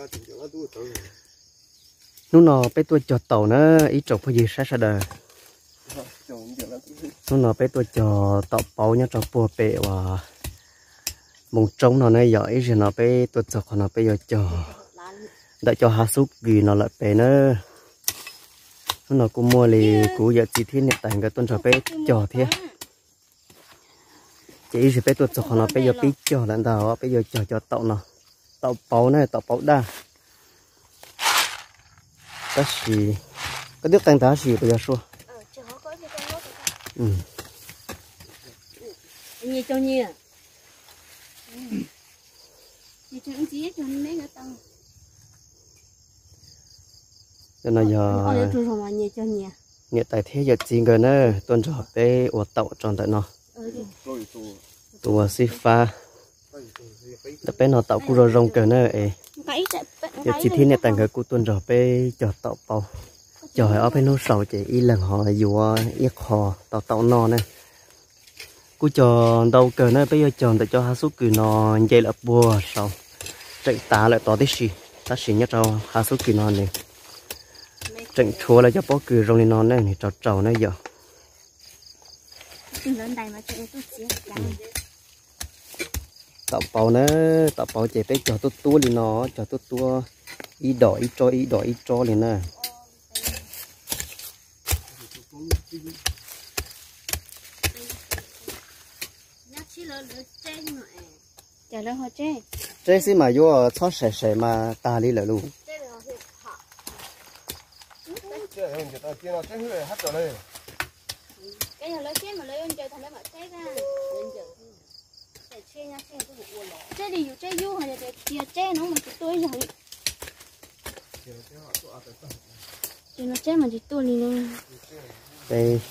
nó nó bé tôi cho tàu nó ít trộn phải gì sát đời nó bé tôi cho tàu bao nhá cho bùa bể và mông trống nó này giỏi rồi nó bé tôi cho nó bé giờ cho đã cho hạ súc gì nó lại bé nữa nó cũng mua lì cũng giờ chỉ thiên hiện tại cái tuần cho bé cho thế chỉ rồi bé tôi cho nó bé giờ biết cho lãnh đạo bé giờ cho tàu nó tàu bao này tàu bao đa cái gì cái đứa tăng giá gì bây giờ số nhiều cho nhiều cho nó giờ nhiệt tại thế giờ chỉ người nữa tuần cho bé ở tàu tròn tại nó tụi xí pha đợt bé nó tàu cua rong rong cờ nữa giờ chỉ thiên nhiệt tại người cua tuần cho bé cho tàu bao trời ở bênนู้sầu chỉ y lần họ vừa yết họ tàu no này cú cho đâu cờ này bây giờ chọn để cho hai số cừu nó dây là bùa sầu trận tá lại tỏ tí xì ta xì nhất cho hai số cừu nó này trận chua là cho bó cừu rong nó này trâu trâu này giờ tạo bao chỉ bé cho tốt tua liền nó cho tốt tua ý đỏ ý cho liền nè chế xí mà vô cho sẻ mà ta đi lại luôn chế đi dù chế vô hay là chia chế nó mà chỉ tôi rồi chỉ nó chế mà chỉ tôi đi nè đây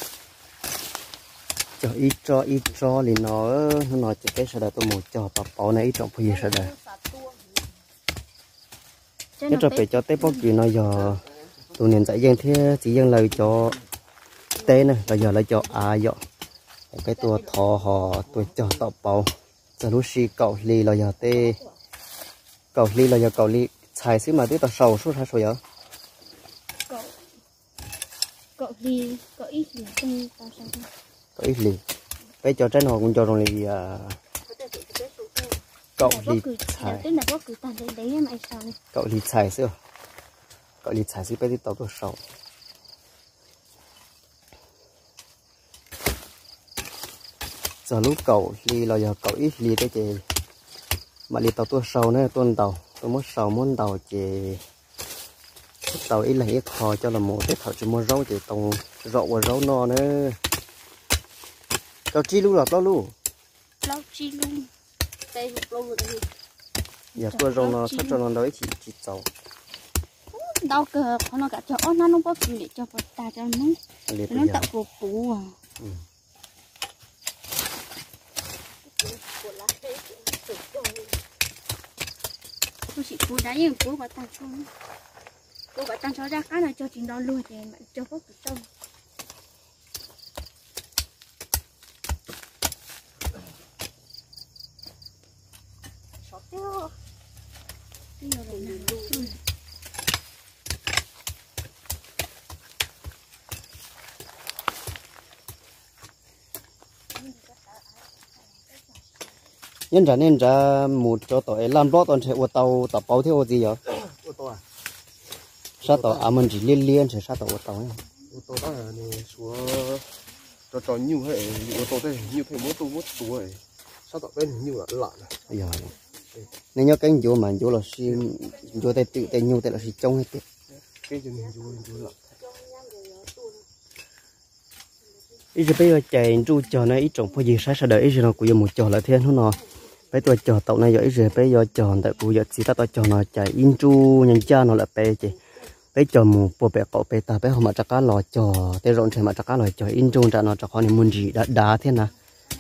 cho ít cho thì nó chỉ cái sao tôi một cho bảo này ít trong phía sao đây nhất là phải cho tép bóc gì nó giờ tụi nên dạy dân thế chỉ dân lời cho tê này bây giờ là cho giờ cái tua thò họ tôi cho tạo bảo giờ lúc xí cậu ly là giờ tê cậu ly là giờ cậu ly xài xí mà tôi tao sầu suốt hai số giờ cậu ly cậu ít ly không tao sao cậu ít ly bây giờ trái nào cũng cho rồi ly cậu ly xài cậu ly xài xíu cậu ly xài xí bây giờ tao tôi sầu giờ lúc cậu ly là giờ cậu ít ly đấy chị mà ly tàu tôi sầu nữa tuần tàu tôi muốn sầu muốn tàu chị tàu ít là ít khó cho là một cái thợ chỉ mua rau chị tàu rau và rau no nữa cậu chi luôn là bao luôn lâu chi luôn đây một lâu rồi đây giờ tôi rau nó sắp cho nó đấy chỉ tàu đau cơ nó cả cho nó không có chuyện để cho ta cho nó tạo cổ phủ à tôi chỉ phụ đá nhưng phụ bà tăng cho cô bà tăng cho ra cái này cho chuyện đó luôn thì mà cho có cái tông sót tiêu bây giờ là luôn nên ra một cho tỏi làm rõ toàn sẽ ô tàu bao theo gì vậy sao tàu mình chỉ liên sẽ sao tàu ô tàu đó là số cho nhiều hệ ô tô đây nhiều thêm mỗi tuổi sao tàu bên nhiều là lạ này giờ nên nhớ cái chỗ mà chỗ là xin chỗ tay tự tay nhiều tay là xin trông hết tiệt cái chỗ mình chỗ lạ ít giờ bây giờ chạy trụ chờ này ít trồng phải gì sai đợi ít giờ nó cũng một chờ là thiên nó bây tôi chờ tàu này giờ ít giờ bây giờ chờ tại cũng giờ chỉ ta chờ nó chạy in trụ nhân cha nó là bé chị bây chờ một bộ bè cậu bé ta bé họ mà chắc cá lò chờ tới rộn thì mà chắc cá lò chờ in trụ ra nó chắc họ này muốn gì đá thế nào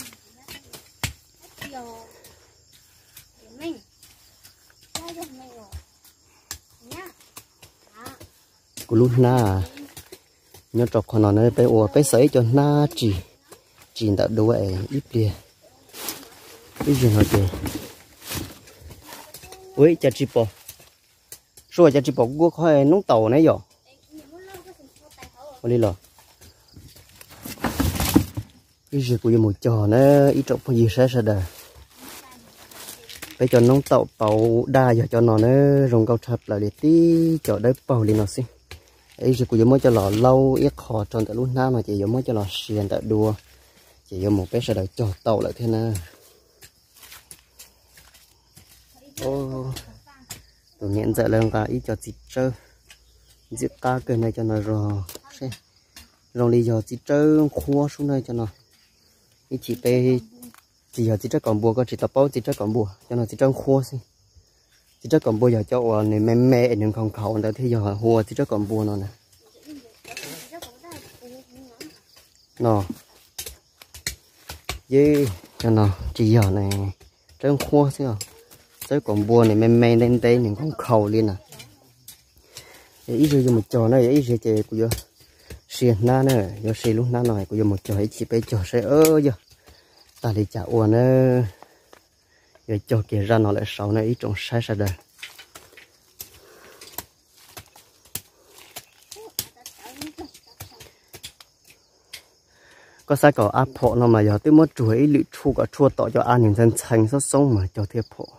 của lúc na nhớ trọc con nó này bé ủa bé sấy cho na chỉ đã đủ ấy ít bia ít gì nói chứ ui chả chip bò rồi cho chị bỏ guốc hơi nóng tàu này rồi đi rồi cái gì của một trò nó ít trọng gì sẽ đời bây giờ nông tàu bầu đa giờ cho nó rồng cao chập là để tí cho đấy bầu lên nó xí ấy gì của mới cho lò lâu ít khó tròn tại lúc nào mà chỉ mới cho lò xiên tại đua chỉ có một bé sẽ đợi cho tàu lại thế nào ô tụi nhện dậy lên cả ít cho chị chơi giết cá cái này cho nó rồi đi giờ chị chơi khua xuống đây cho nó ít chị pe chỉ giờ chỉ chơi còn bùa có chỉ tập bao chỉ chơi còn bùa cho nó chỉ chơi khua xí chỉ chơi còn bùa giờ cho này mẹ đừng không khẩu nữa thì giờ hùa chỉ chơi còn bùa nó nè nó dê cho nó chỉ giờ này chơi khua xí à chơi còn bùa này mẹ lên đây những con khẩu lên à ít rồi một trò này ít rồi chơi của giờ xiên na nữa giờ xiên lúc na này của giờ một trò ấy chỉ phải trò sẽ giờ ta đi chả uốn nữa giờ cho kia ra nó lại sáu nữa ít trong sai sai đời có sai có áp phổ nó mà giờ tới mất chuối lụi chu cả chua tỏ cho ăn những dân thành rất sống mà cho thiệp phổ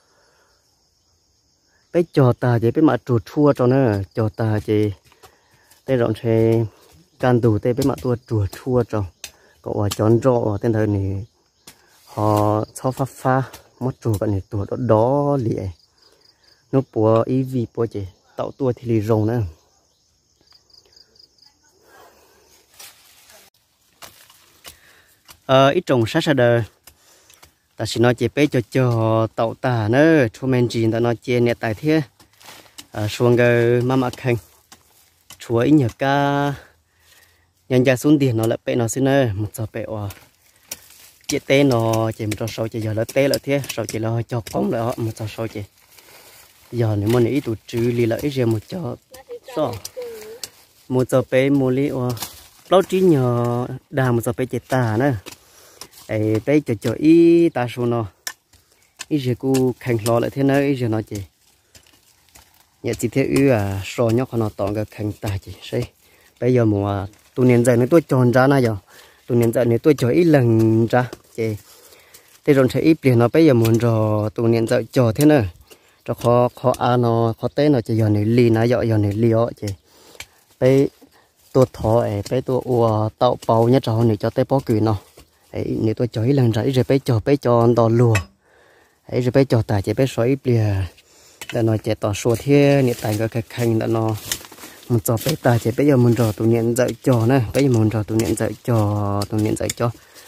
bây cho ta chỉ biết mà chuột chua cho nó cho ta chỉ tới rộng xe can đủ tới biết mà tua chuột chua cho cậu chọn rọ tên thời này họ cho pha mất chuột cái này tua đó lìa nó bùa ý vì bùa chỉ tạo tua thì lì rồng nữa ít trồng sát sát đời ta chỉ nói chỉ bé cho tàu tà nữa cho mình chỉ ta nói chỉ nè tại thế xuống cái mama khanh chúa ít nhờ ca nhân gia xuống tiền nó lại bé nó xin ơi một giờ bé chỉ té nó chỉ một sau chỉ giờ là té lại thế sau chỉ là cho phóng lại họ một sau chỉ giờ nếu mà ít tụt trừ lì lại ít một cho so một giờ bé một lì lâu trí nhờ đà một giờ bé chỉ tà nữa ấy bé cho ít ta số nó ít giờ cô khanh lo lại thế nữa ít giờ nó chỉ nhà chỉ thế so nhóc nó toàn cái khanh ta chỉ xây bây giờ mùa tụi年giờ này tôi chọn ra này giờ tụi年giờ này tôi cho ít lần ra chị thế rồi sẽ ít tiền nó bây giờ muốn rồi tụi年giờ cho thế nữa cho khó nó khó té nó chỉ giờ này lì nó giờ này lì ó chị bây tôi thọ ấy bây tôi tạo bầu nhá cháu này cho tới bó cừu nó ấy nếu tôi cho ít lần ra rồi bây cho đò lùa ấy rồi bây cho tài chỉ bây soi ít tiền để nó chạy tỏ số thế nhiệt tài cái khanh đã nó một giờ bây ta chỉ bây giờ muốn rồi tụi nhận dạy cho này bây giờ muốn rồi tụi nhận dạy cho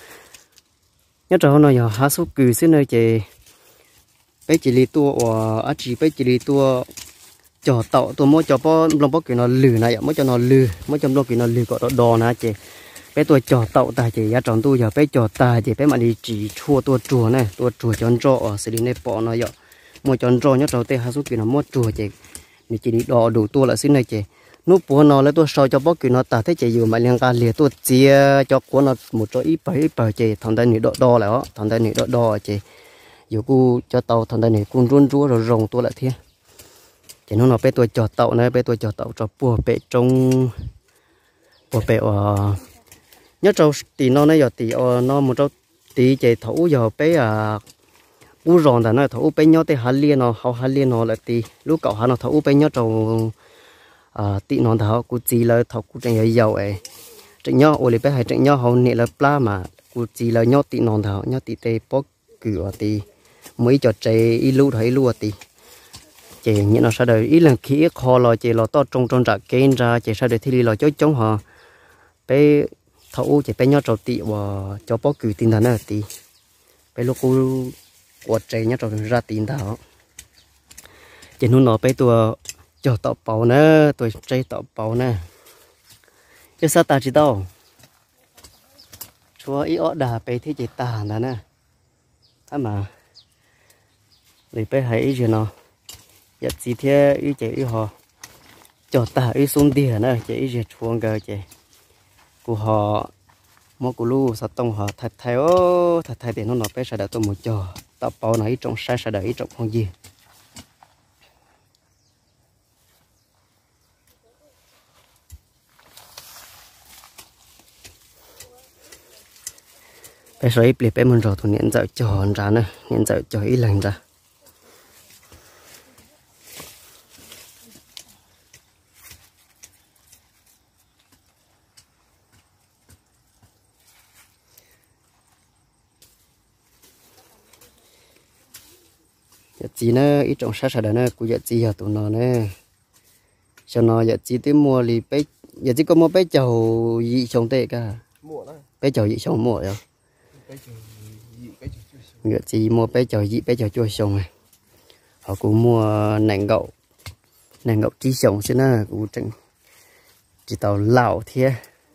nhớ cháu nó giờ há số cừu xin nơi chị bây chỉ li tua chỉ bây chỉ li tua cho tàu tua mỗi cho bao lòng bao kiểu nó lử này mỗi cho nó lử mỗi cho lòng kiểu nó lử có đò nè chị bây tôi cho tàu ta chị giá tròn tôi giờ bây cho ta chị bây mà đi chỉ chua tua chùa này tua chùa chọn trọ xử lý này bỏ nó giờ mỗi chọn trọ nhớ cháu tê há số kiểu nó mỗi chùa chị mình chỉ đi đò đủ tua là xin này chị nút bùa nó lấy tua soi cho bao kiểu nó ta thế chị dù mà liên can liền tua chia cho của nó một chỗ ít bể chị thằng đây này đo lại đó thằng đây này đo chị dù cô cho tàu thằng đây này cũng run rúa rồi rồng tua lại thế chỉ nó bé tôi cho tàu này bé tôi cho tàu cho bùa bé trong bùa bé nhớ trâu tí nó này giờ tí nó một trâu tí chạy thấu giờ bé u ròn là nó thấu bé nhớ tới hà liên nó là tí lúc cậu hà nó thấu bé nhớ trâu tí nó thấu cô chỉ là thấu cô chạy giàu ấy chạy nhớ ôi bé hay chạy nhớ hậu nè là pla mà cô chỉ là nhớ tí nó thấu nhớ tí tê bó cửa tí mấy cho chạy ít lưu thấy lưu tí chị như nó sao đời ít lần khi kho lò chị lò to trong trạc kén ra chị sao đời thì đi lò chối chống họ bé thấu chị bé nhớ trâu tị và cho bó cừu tin thần là tị bé lúc cô quật chạy nhớ trâu ra tin thảo chị nó nói bé tôi cho tọt bầu nữa tôi chơi tọt bầu nữa chứ sao ta chỉ đâu chúa ý ở đà bé thì chị ta là nè mà để bé thấy gì nó giờ chỉ thế ý chị ý họ cho ta ý xuống tiền nữa chị ý gì chuông cơ chị của họ mua của lu sao tông họ thật thay tiền nó bé sẽ đợi tôi một chờ tập bao này trong sai sẽ đợi trong không gì bây giờ ít bé mình rồi tụi nhện dạo tròn ra nữa nhện dạo cho ít lần ra giờ chỉ nó ít trong sát đó nữa cũng giờ chỉ giờ tụi nó nữa cho nó giờ chỉ tới mua thì bé giờ chỉ có mua bé chầu gì trồng tệ cả bé chầu gì trồng mua rồi giờ chỉ mua bé chầu chua trồng này họ cũng mua nành gạo chi trồng xin nó cũng chẳng chỉ tàu lẩu thế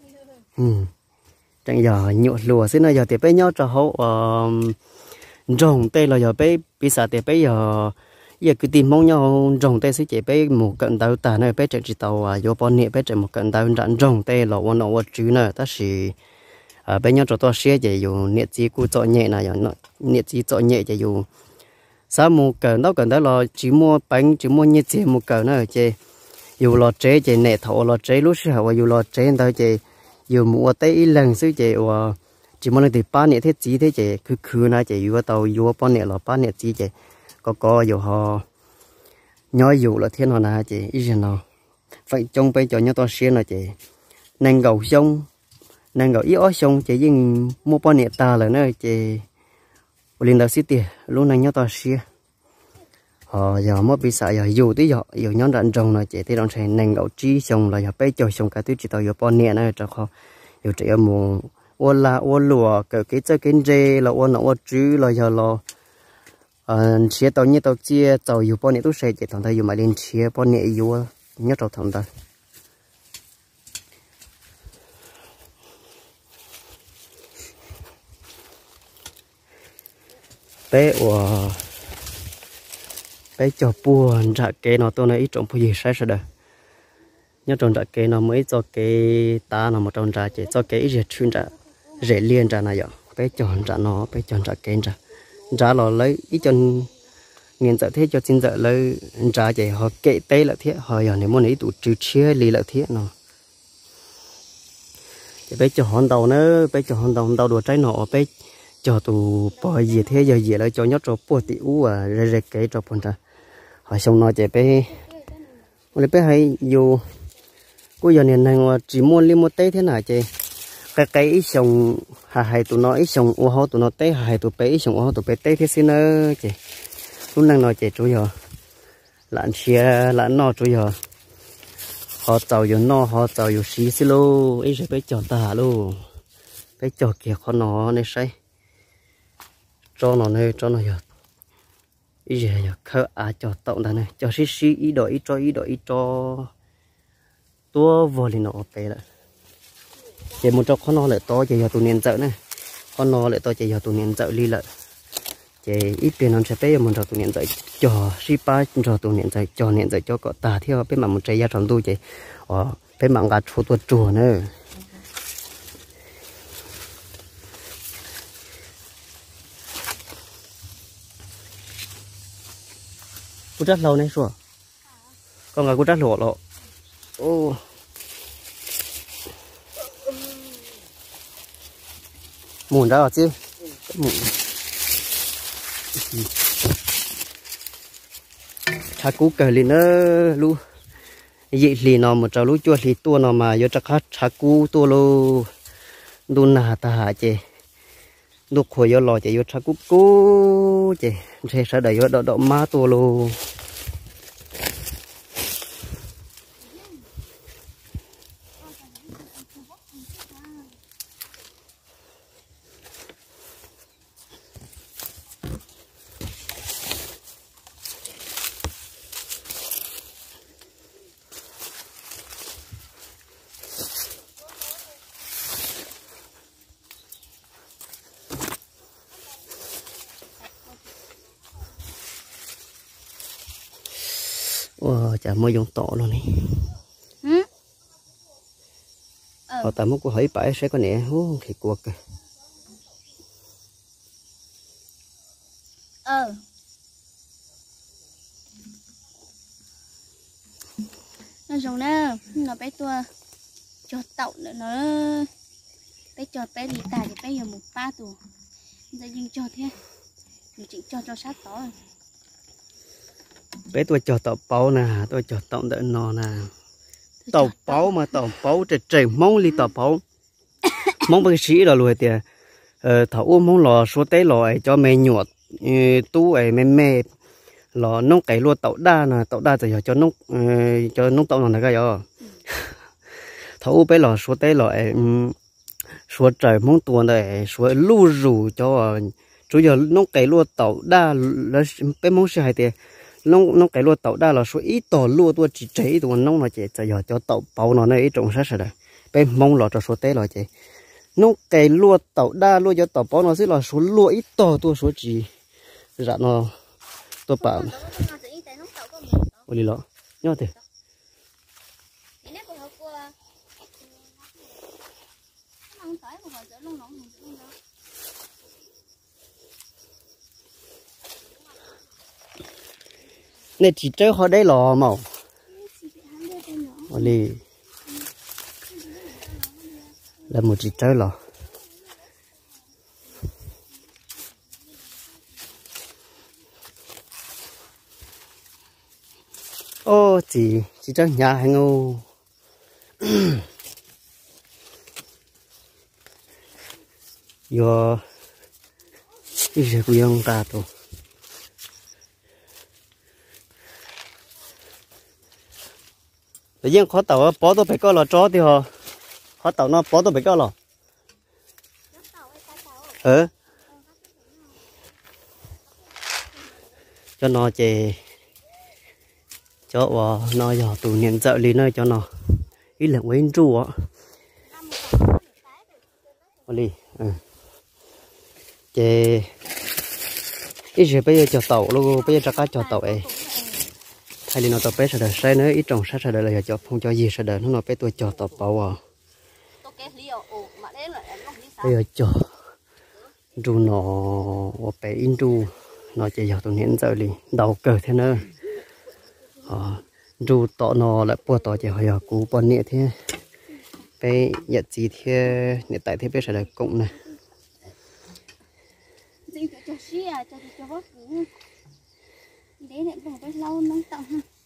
chẳng giờ nhụt lùa xin nó giờ thì bé nhau cho hậu rồng tê là giờ bé bị sợ thì bé giờ cứ tìm mong nhau rồng tê sẽ chỉ bé một cận tàu tà này bé chỉ tàu vô bọn nhẹ bé chỉ một cận tàu rắn rồng tê là quan nó chứ nữa ta chỉ bé nhau cho tôi xe chỉ dùng nhiệt chi cú chọn nhẹ này giờ nhiệt chi chọn nhẹ chỉ dùng sao một cận đó là chỉ mua bánh chỉ mua nhiệt chi một cận nữa chỉ dù lò chế chỉ nẹt thầu lò chế lúc sau và dù lò chế tới chỉ dù mua tới lần xứ chỉ muốn thì ba nẹt thế chỉ thế chỉ cứ na chỉ dù tàu dù ba nẹt là ba nẹt chỉ chỉ có dù họ nói dù là thiên họ na chỉ ý gì nào phải trong bây giờ nhớ to xuyên là chỉ nàng gầu sông nàng gầu ít ó sông chỉ riêng mua ba nẹt ta là nó chỉ lên đầu xí tiền luôn nàng nhớ to xuyên giờ mất bị sợ giờ dù tí giờ nhóm rắn rồng là chỉ thì đồng thời nàng gầu chi sông là giờ bây giờ sông cả thứ chỉ tàu giờ ba nẹt này cho họ giờ chỉ một ô là ô lùa cái dê là ô nó ô chứ là giờ là chia tàu như tàu chia tàu dù bao nhiêu tôi sẽ chỉ thằng ta dù mà lên chia bao nhiêu dù nhớ tàu thằng ta bé cho buồn trả cái nó tôi nói ít trong cái gì sai rồi đấy nhớ trong trả cái nó mới cho cái ta nó một trong trả chỉ cho cái ít chuyên trả rễ liên trả này giờ bé chọn trả nó bé chọn trả kén trả là lấy ít chân nghiền trả thế cho xin trả lấy trả chỉ họ kệ tê là thế họ giờ nếu muốn lấy tụ trừ chia lì là thế nó bé chọn đầu nữa bé chọn đầu đùa trái nọ bé cho tụ bỏ gì thế giờ gì lại cho nhớ cho bùa tiểu rễ cái cho bọn trả họ xong nó chỉ bé bé hay dù cô giờ này chỉ mua li một té thế nào chị cái ít xong hay tụi nó ít xong ô hô tụi nó té hay tụi bé ít xong ô hô tụi bé té thế xin nữa chị lúc năng nói chị chú giờ lặn xe lặn nọ chú giờ họ tàu giờ nọ họ tàu giờ xí xí lô ít rồi bé chọn ta luôn bé chọn kia khó nó này say cho nó này cho nó giờ ít giờ khơi cho tàu ta này cho xí ít đổi ít cho tua vô lên nó bé lại chỉ một trong con nó lại to chỉ giờ tụi niên dạo này con nó lại to chỉ giờ tụi niên dạo đi lại chỉ ít tiền nó sẽ bé một trong tụi niên dạo cho shippa cho tụi niên dạo cho có tà theo bên mà một trái giá trong tôi chỉ bên mà gạt số tuột chùa nữa cũng rất lâu này rồi con gà cũng rất lỗ lộ ô mùn ra chứ mùn cha cú cờ liền nữa lu vậy thì nó một trâu lú chua thì tua nó mà vô chắc hát cha cú tua lu đun nà ta hả chị đục khối vô lò chị vô cha cú chị sẽ sợ đẩy vô đậu má tua lu chả mới dùng tổ luôn này họ tạm một câu hỏi bãi sẽ có nè thì cuộc kìa nó giống nó bé tua cho tậu nữa nó bé cho bé đi tài thì bé giờ 1 tuổi giờ dừng cho thế mình chỉ cho sát tỏ bé tôi cho tàu bao nè tôi cho tàu đỡ nò nè tàu bao mà tàu bao trời trời mong đi tàu bao mong bác sĩ là lùi tiền thảo ôm mong lò số tế lò cho mẹ nhuột tu ấy mẹ lò nông cái lúa tàu đa thì cho nông tàu nào cái đó thấu bé lò số tế lò số trời mong tuần này số lưu rủ cho chủ giờ nông cái lúa tàu đa là bé mong sai thì nông cái lúa tàu đa là số ít tàu lúa tôi chỉ chế tuần nông là chỉ giờ cho tàu bao nó này trồng sát rồi bé mong lò cho số tế lò chỉ nông cái lúa tàu đa lúa cho tàu bao nó sẽ là số lúa ít tàu tôi số chỉ dạ nó tôi bảo ôi đi lọ nhớ thế này chỉ chơi họ đây lò màu ôi đi là một chỉ chơi lò ô chỉ chơi nhà hay ngô yo đi sẽ quyên ta thôi tự nhiên khó tàu bỏ tôi phải có lò chó thì họ khó tàu nó bỏ tôi phải có lò cho nó chè cho nó giờ tụ niệm dạo lý nơi cho nó ít là quên trụ á đi chè ít giờ bây giờ cho tàu luôn bây giờ cho cá cho tàu ấy thay vì nó tàu bé sẽ đợi sai nữa ít trồng sát sẽ đợi là cho không cho gì sẽ đợi nó bé tôi cho tàu bao à bây giờ cho trụ nó bé in trụ nó chỉ giờ tụ niệm dạo lý đầu cờ thế nữa dù tọ nó lại bùa tọ chỉ hỏi cú bọn nhẹ thế cái nhật gì thế hiện tại thế bây giờ là cộng này đấy lại bỏ lâu nóng tọng ha